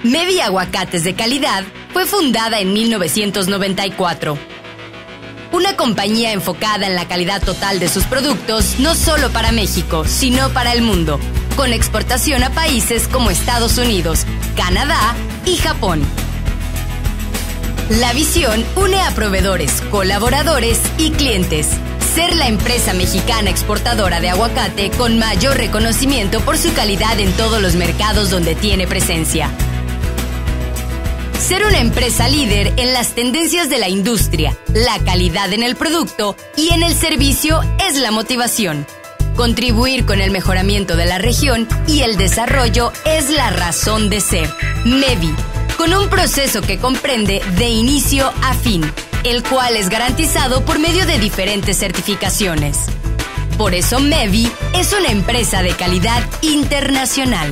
Mevi Aguacates de Calidad fue fundada en 1994. Una compañía enfocada en la calidad total de sus productos, no solo para México, sino para el mundo, con exportación a países como Estados Unidos, Canadá y Japón. La visión une a proveedores, colaboradores y clientes. Ser la empresa mexicana exportadora de aguacate con mayor reconocimiento por su calidad en todos los mercados donde tiene presencia. Ser una empresa líder en las tendencias de la industria, la calidad en el producto y en el servicio es la motivación. Contribuir con el mejoramiento de la región y el desarrollo es la razón de ser. Mevi, con un proceso que comprende de inicio a fin, el cual es garantizado por medio de diferentes certificaciones. Por eso Mevi es una empresa de calidad internacional.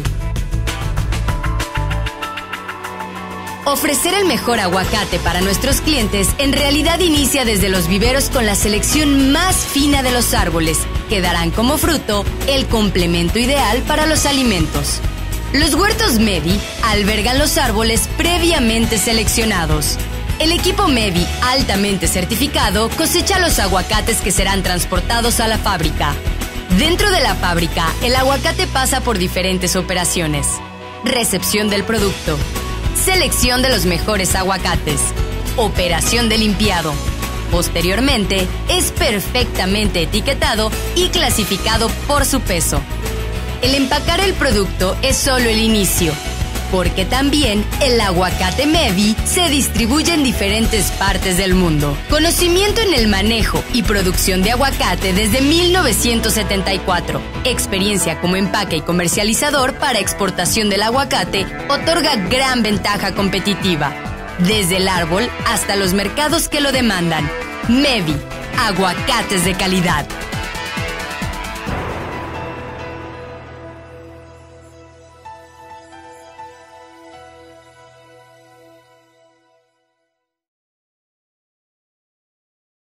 Ofrecer el mejor aguacate para nuestros clientes en realidad inicia desde los viveros con la selección más fina de los árboles, que darán como fruto el complemento ideal para los alimentos. Los huertos Mevi albergan los árboles previamente seleccionados. El equipo Mevi, altamente certificado, cosecha los aguacates que serán transportados a la fábrica. Dentro de la fábrica, el aguacate pasa por diferentes operaciones. Recepción del producto. Selección de los mejores aguacates. Operación de limpiado. Posteriormente, es perfectamente etiquetado y clasificado por su peso. El empacar el producto es solo el inicio, porque también el aguacate Mevi se distribuye en diferentes partes del mundo. Conocimiento en el manejo y producción de aguacate desde 1974. Experiencia como empaque y comercializador para exportación del aguacate otorga gran ventaja competitiva. Desde el árbol hasta los mercados que lo demandan. Mevi, aguacates de calidad.